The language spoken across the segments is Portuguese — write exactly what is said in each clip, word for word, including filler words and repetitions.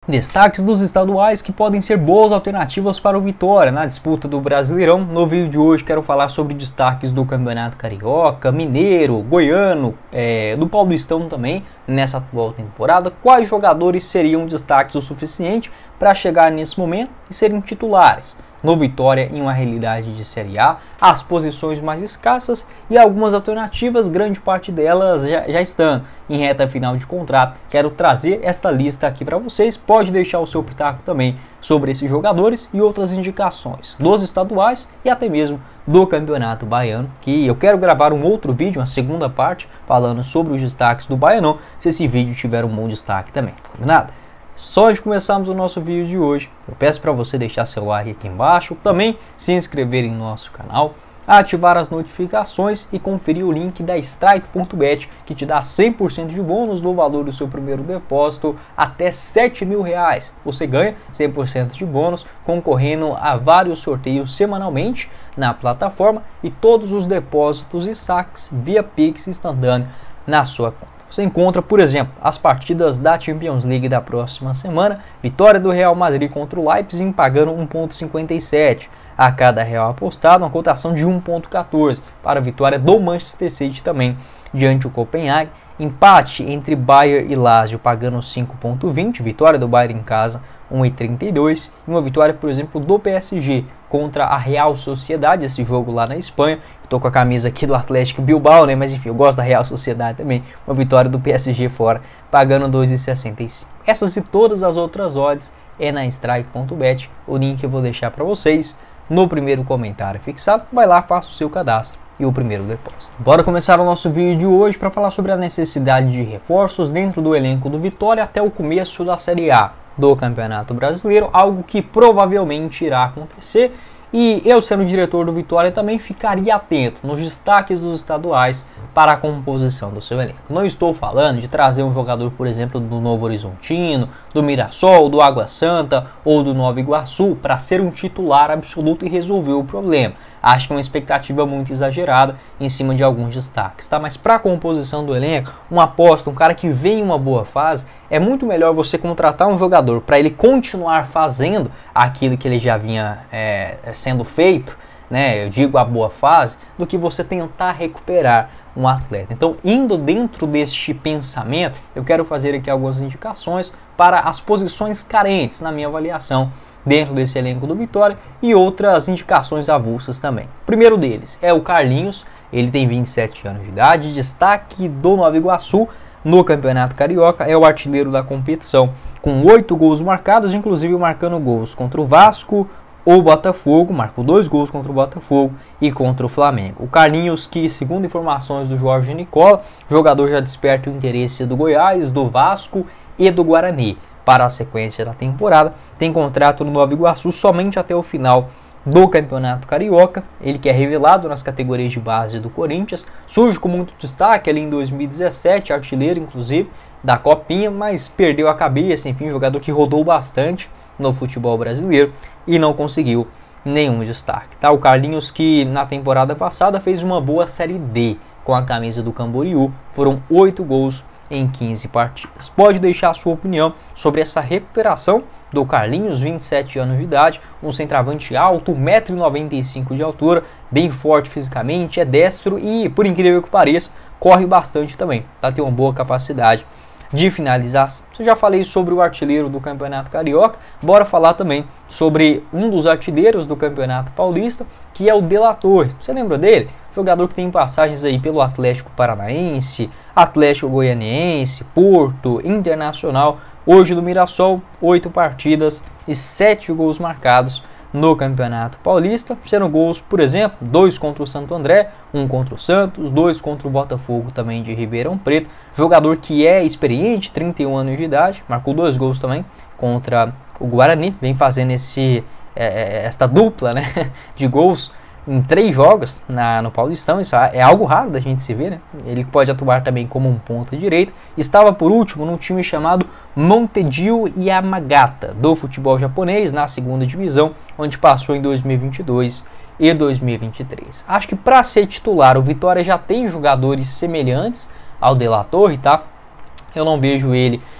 Destaques dos estaduais que podem ser boas alternativas para o Vitória na disputa do Brasileirão. No vídeo de hoje quero falar sobre destaques do Campeonato Carioca, Mineiro, Goiano, é, do Paulistão também nessa atual temporada. Quais jogadores seriam destaques o suficiente para chegar nesse momento e serem titulares no Vitória em uma realidade de Série A, as posições mais escassas e algumas alternativas, grande parte delas já, já estão em reta final de contrato. Quero trazer esta lista aqui para vocês, pode deixar o seu pitaco também sobre esses jogadores e outras indicações dos estaduais e até mesmo do Campeonato Baiano, que eu quero gravar um outro vídeo, uma segunda parte, falando sobre os destaques do Baianão, se esse vídeo tiver um bom destaque também, combinado? Só antes de começarmos o nosso vídeo de hoje, eu peço para você deixar seu like aqui embaixo, também se inscrever em nosso canal, ativar as notificações e conferir o link da Strike ponto bet, que te dá cem por cento de bônus no valor do seu primeiro depósito até sete mil reais. Você ganha cem por cento de bônus concorrendo a vários sorteios semanalmente na plataforma e todos os depósitos e saques via Pix instantâneo na sua conta. Você encontra, por exemplo, as partidas da Champions League da próxima semana, vitória do Real Madrid contra o Leipzig pagando um vírgula cinquenta e sete a cada real apostado, uma cotação de um vírgula quatorze para a vitória do Manchester City também diante do Copenhague, empate entre Bayern e Lazio pagando cinco vírgula vinte, vitória do Bayern em casa um vírgula trinta e dois e uma vitória, por exemplo, do P S G contra a Real Sociedade, esse jogo lá na Espanha. Estou com a camisa aqui do Atlético Bilbao, né? Mas enfim, eu gosto da Real Sociedade também. Uma vitória do P S G fora, pagando dois vírgula sessenta e cinco. Essas e todas as outras odds é na Strike ponto bet. O link eu vou deixar para vocês no primeiro comentário fixado. Vai lá, faça o seu cadastro e o primeiro depósito. Bora começar o nosso vídeo de hoje para falar sobre a necessidade de reforços dentro do elenco do Vitória até o começo da Série A do Campeonato Brasileiro, algo que provavelmente irá acontecer, e eu, sendo diretor do Vitória, também ficaria atento nos destaques dos estaduais para a composição do seu elenco. Não estou falando de trazer um jogador, por exemplo, do Novo Horizontino, do Mirassol, do Água Santa ou do Nova Iguaçu para ser um titular absoluto e resolver o problema. Acho que é uma expectativa muito exagerada em cima de alguns destaques, tá? Mas para a composição do elenco, uma aposta, um cara que vem em uma boa fase, é muito melhor você contratar um jogador para ele continuar fazendo aquilo que ele já vinha é, sendo feito, né? Eu digo a boa fase, do que você tentar recuperar um atleta. Então, indo dentro deste pensamento, eu quero fazer aqui algumas indicações para as posições carentes, na minha avaliação, dentro desse elenco do Vitória, e outras indicações avulsas também. O primeiro deles é o Carlinhos, ele tem vinte e sete anos de idade, destaque do Nova Iguaçu no Campeonato Carioca, é o artilheiro da competição, com oito gols marcados, inclusive marcando gols contra o Vasco, o Botafogo, marcou dois gols contra o Botafogo e contra o Flamengo. O Carlinhos, que segundo informações do Jorge Nicola, o jogador já desperta o interesse do Goiás, do Vasco e do Guarani para a sequência da temporada. Tem contrato no Nova Iguaçu somente até o final do Campeonato Carioca. Ele que é revelado nas categorias de base do Corinthians, surge com muito destaque ali em dois mil e dezessete, artilheiro inclusive da Copinha, mas perdeu a cabeça, enfim, jogador que rodou bastante no futebol brasileiro e não conseguiu nenhum destaque, tá? O Carlinhos, que na temporada passada fez uma boa Série D com a camisa do Camboriú, foram oito gols em quinze partidas. Pode deixar a sua opinião sobre essa recuperação do Carlinhos, vinte e sete anos de idade, um centroavante alto, um metro e noventa e cinco de altura, bem forte fisicamente, é destro e, por incrível que pareça, corre bastante também, tá? Tem uma boa capacidade de finalização. Eu já falei sobre o artilheiro do Campeonato Carioca, bora falar também sobre um dos artilheiros do Campeonato Paulista, que é o De La Torre. Você lembra dele? Jogador que tem passagens aí pelo Atlético Paranaense, Atlético Goianiense, Porto, Internacional, hoje do Mirassol, oito partidas e sete gols marcados no Campeonato Paulista, sendo gols, por exemplo, dois contra o Santo André, um contra o Santos, dois contra o Botafogo também de Ribeirão Preto. Jogador que é experiente, trinta e um anos de idade, marcou dois gols também contra o Guarani, vem fazendo esse, é, esta dupla, né, de gols em três jogos na, no Paulistão. Isso é algo raro da gente se ver, né? Ele pode atuar também como um ponta direita. Estava por último num time chamado Montedio Yamagata do futebol japonês na segunda divisão, onde passou em dois mil e vinte e dois e dois mil e vinte e três. Acho que para ser titular o Vitória já tem jogadores semelhantes ao De La Torre, tá? Eu não vejo ele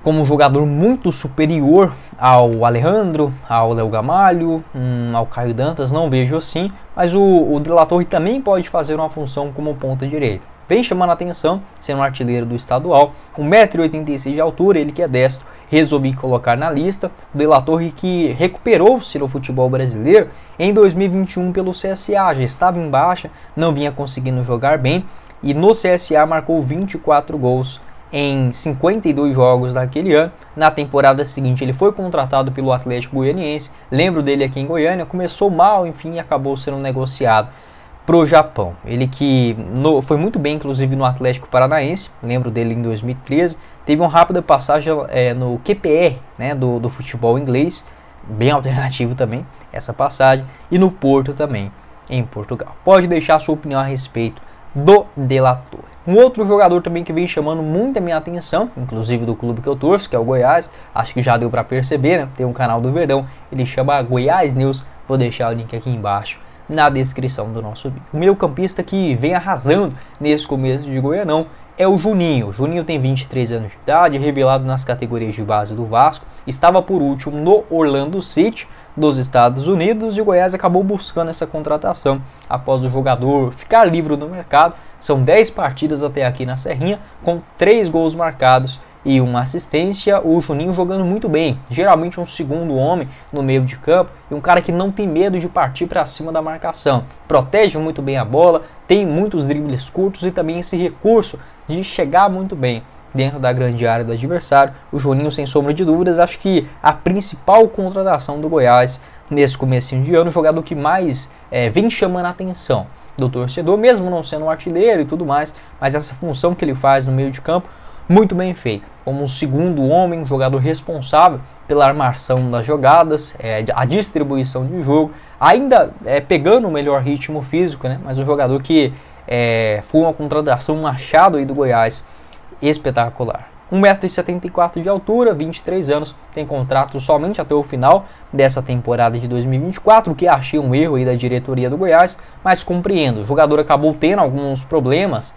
como um jogador muito superior ao Alejandro, ao Léo Gamalho, hum, ao Caio Dantas, não vejo assim, mas o, o De La Torre também pode fazer uma função como ponta direita. Vem chamando a atenção, sendo um artilheiro do estadual, um metro e oitenta e seis de altura, ele que é destro, resolvi colocar na lista. O De La Torre que recuperou-se no futebol brasileiro em dois mil e vinte e um pelo C S A, já estava em baixa, não vinha conseguindo jogar bem, e no C S A marcou vinte e quatro gols em cinquenta e dois jogos daquele ano. Na temporada seguinte ele foi contratado pelo Atlético Goianiense, lembro dele aqui em Goiânia, começou mal, enfim, e acabou sendo negociado pro Japão. Ele que no, foi muito bem, inclusive, no Atlético Paranaense, lembro dele em dois mil e treze, teve uma rápida passagem é, no Q P R, né, do, do futebol inglês, bem alternativo também essa passagem, e no Porto também, em Portugal. Pode deixar a sua opinião a respeito do De La Torre. Um outro jogador também que vem chamando muito a minha atenção, inclusive do clube que eu torço, que é o Goiás, acho que já deu para perceber, né? Tem um canal do Verdão, ele chama Goiás News, vou deixar o link aqui embaixo na descrição do nosso vídeo. O meio campista que vem arrasando nesse começo de Goianão é o Juninho. O Juninho tem vinte e três anos de idade, revelado nas categorias de base do Vasco, estava por último no Orlando City dos Estados Unidos, e o Goiás acabou buscando essa contratação após o jogador ficar livre no mercado. São dez partidas até aqui na Serrinha, com três gols marcados e uma assistência. O Juninho jogando muito bem, geralmente um segundo homem no meio de campo, e um cara que não tem medo de partir para cima da marcação, protege muito bem a bola, tem muitos dribles curtos e também esse recurso de chegar muito bem dentro da grande área do adversário. O Juninho, sem sombra de dúvidas, acho que a principal contratação do Goiás nesse comecinho de ano, o jogador que mais é, vem chamando a atenção do torcedor, mesmo não sendo um artilheiro e tudo mais, mas essa função que ele faz no meio de campo, muito bem feita, como um segundo homem, um jogador responsável pela armação das jogadas, é, a distribuição de jogo, ainda é, pegando o melhor ritmo físico, né? Mas um jogador que é, foi uma contratação, um achado aí do Goiás espetacular. um metro e setenta e quatro de altura, vinte e três anos, tem contrato somente até o final dessa temporada de dois mil e vinte e quatro, o que achei um erro aí da diretoria do Goiás, mas compreendo. O jogador acabou tendo alguns problemas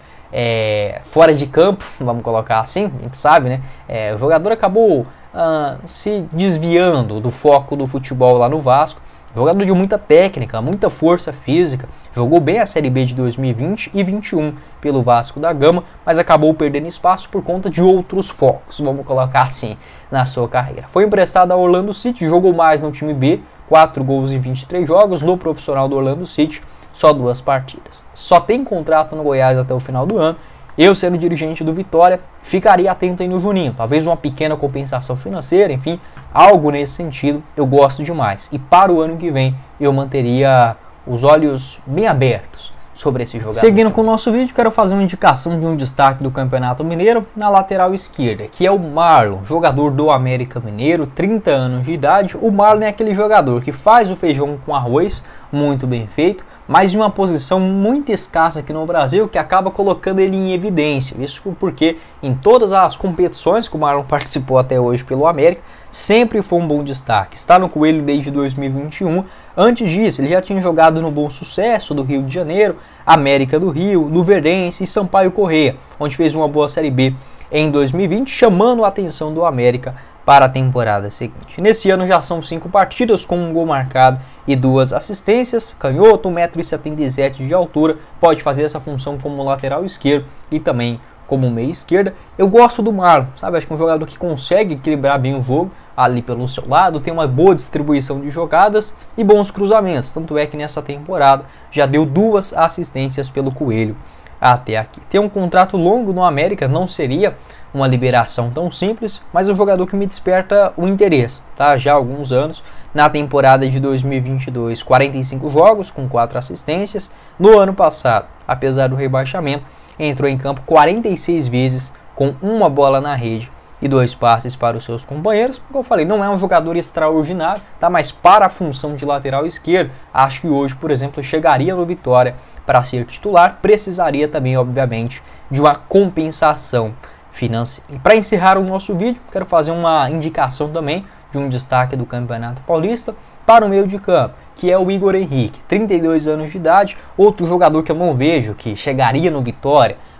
é, fora de campo, vamos colocar assim, a gente sabe, né? É, o jogador acabou ah, se desviando do foco do futebol lá no Vasco. Jogador de muita técnica, muita força física, jogou bem a Série B de dois mil e vinte e vinte e um pelo Vasco da Gama, mas acabou perdendo espaço por conta de outros focos, vamos colocar assim, na sua carreira. Foi emprestado ao Orlando City, jogou mais no time B, quatro gols em vinte e três jogos, no profissional do Orlando City, só duas partidas. Só tem contrato no Goiás até o final do ano. Eu, sendo dirigente do Vitória, ficaria atento aí no Juninho. Talvez uma pequena compensação financeira, enfim, algo nesse sentido, eu gosto demais. E para o ano que vem, eu manteria os olhos bem abertos sobre esse jogador. Seguindo com o nosso vídeo, quero fazer uma indicação de um destaque do Campeonato Mineiro na lateral esquerda, que é o Marlon, jogador do América Mineiro, trinta anos de idade. O Marlon é aquele jogador que faz o feijão com arroz, muito bem feito, mas em uma posição muito escassa aqui no Brasil, que acaba colocando ele em evidência. Isso porque em todas as competições que o Marlon participou até hoje pelo América, sempre foi um bom destaque. Está no Coelho desde dois mil e vinte e um. Antes disso, ele já tinha jogado no Bom Sucesso do Rio de Janeiro, América do Rio, Luverdense e Sampaio Corrêa, onde fez uma boa Série B em dois mil e vinte, chamando a atenção do América para a temporada seguinte. Nesse ano já são cinco partidas com um gol marcado e duas assistências. Canhoto, um metro e setenta e sete de altura, pode fazer essa função como lateral esquerdo e também como meia esquerda. Eu gosto do Marlon, sabe? Acho que é um jogador que consegue equilibrar bem o jogo ali pelo seu lado, tem uma boa distribuição de jogadas e bons cruzamentos. Tanto é que nessa temporada já deu duas assistências pelo Coelho até aqui. Ter um contrato longo no América não seria uma liberação tão simples, mas é um jogador que me desperta o interesse, tá? Já há alguns anos. Na temporada de dois mil e vinte e dois, quarenta e cinco jogos com quatro assistências. No ano passado, apesar do rebaixamento, entrou em campo quarenta e seis vezes com uma bola na rede e dois passes para os seus companheiros. Como eu falei, não é um jogador extraordinário, tá? Mas para a função de lateral esquerdo, acho que hoje, por exemplo, chegaria no Vitória para ser titular. Precisaria também, obviamente, de uma compensação financeira. E para encerrar o nosso vídeo, quero fazer uma indicação também de um destaque do Campeonato Paulista para o meio de campo, que é o Igor Henrique, trinta e dois anos de idade, outro jogador que eu não vejo que chegaria no Vitória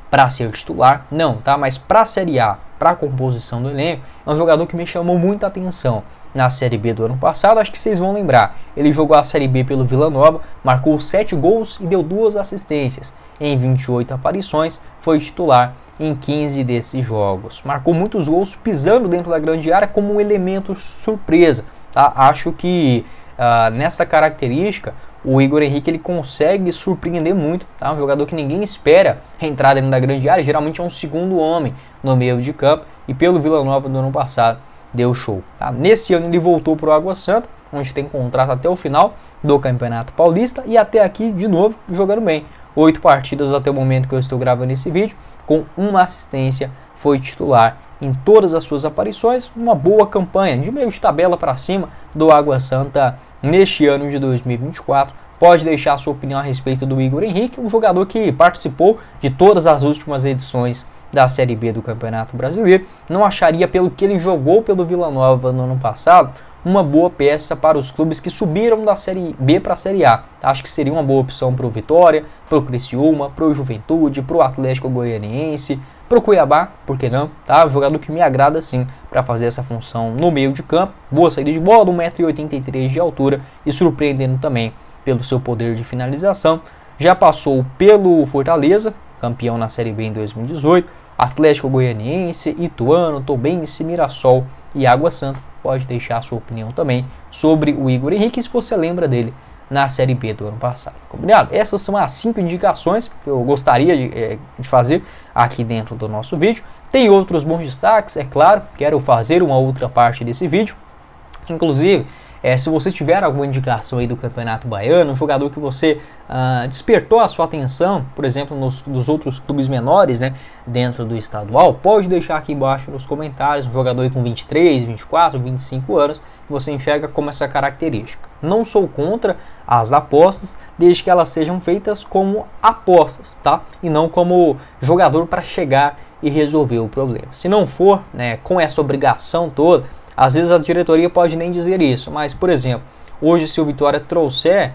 para ser titular, não, tá? Mas para a Série A, para a composição do elenco, é um jogador que me chamou muita atenção na Série B do ano passado. Acho que vocês vão lembrar, ele jogou a Série B pelo Vila Nova, marcou sete gols e deu duas assistências em vinte e oito aparições, foi titular em quinze desses jogos, marcou muitos gols pisando dentro da grande área como um elemento surpresa, tá? Acho que uh, nessa característica o Igor Henrique ele consegue surpreender muito, tá? Um jogador que ninguém espera entrar dentro da grande área, geralmente é um segundo homem no meio de campo, e pelo Vila Nova do ano passado deu show, tá? Nesse ano ele voltou para o Água Santa, onde tem contrato até o final do Campeonato Paulista, e até aqui de novo jogando bem. Oito partidas até o momento que eu estou gravando esse vídeo, com uma assistência, foi titular em todas as suas aparições. Uma boa campanha, de meio de tabela para cima do Água Santa neste ano de dois mil e vinte e quatro. Pode deixar a sua opinião a respeito do Igor Henrique, um jogador que participou de todas as últimas edições da Série B do Campeonato Brasileiro. Não acharia, pelo que ele jogou pelo Vila Nova no ano passado, uma boa peça para os clubes que subiram da Série B para a Série A. Acho que seria uma boa opção para o Vitória, para o Criciúma, para o Juventude, para o Atlético Goianiense, para o Cuiabá, por que não? Tá? Um jogador que me agrada sim para fazer essa função no meio de campo. Boa saída de bola, um metro e oitenta e três de altura e surpreendendo também pelo seu poder de finalização. Já passou pelo Fortaleza, campeão na Série B em dois mil e dezoito, Atlético Goianiense, Ituano, Tombense, Mirassol e Água Santa. Pode deixar a sua opinião também sobre o Igor Henrique, se você lembra dele na Série B do ano passado. Combinado? Essas são as cinco indicações que eu gostaria de, é, de fazer aqui dentro do nosso vídeo. Tem outros bons destaques, é claro, quero fazer uma outra parte desse vídeo. Inclusive, é, se você tiver alguma indicação aí do Campeonato Baiano, um jogador que você ah, despertou a sua atenção, por exemplo, nos, nos outros clubes menores, né, dentro do estadual, pode deixar aqui embaixo nos comentários, um jogador com vinte e três, vinte e quatro, vinte e cinco anos, que você enxerga como essa característica. Não sou contra as apostas, desde que elas sejam feitas como apostas, tá? E não como jogador para chegar e resolver o problema. Se não for, né, com essa obrigação toda, às vezes a diretoria pode nem dizer isso, mas, por exemplo, hoje se o Vitória trouxer,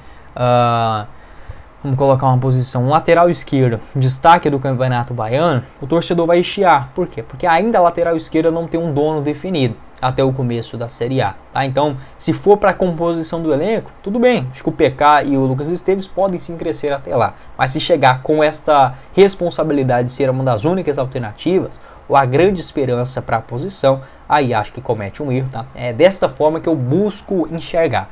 uh, vamos colocar uma posição, um lateral esquerdo, destaque do Campeonato Baiano, o torcedor vai chiar. Por quê? Porque ainda a lateral esquerda não tem um dono definido até o começo da Série A, tá? Então, se for para a composição do elenco, tudo bem, acho que o P K e o Lucas Esteves podem sim crescer até lá, mas se chegar com esta responsabilidade de ser uma das únicas alternativas, ou a grande esperança para a posição, aí acho que comete um erro, tá? É desta forma que eu busco enxergar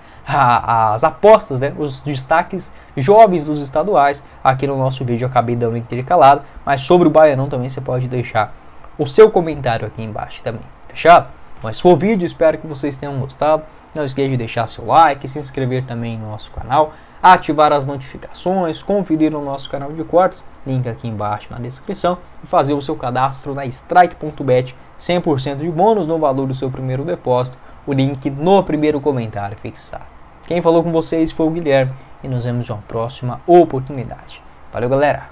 as apostas, né? Os destaques jovens dos estaduais. Aqui no nosso vídeo eu acabei dando intercalado, mas sobre o Baianão também você pode deixar o seu comentário aqui embaixo também, fechado? Mas se for o vídeo, espero que vocês tenham gostado. Não esqueça de deixar seu like, se inscrever também no nosso canal, ativar as notificações, conferir o nosso canal de cortes, link aqui embaixo na descrição, e fazer o seu cadastro na strike ponto bet, cem por cento de bônus no valor do seu primeiro depósito, o link no primeiro comentário fixado. Quem falou com vocês foi o Guilherme, e nos vemos em uma próxima oportunidade. Valeu, galera!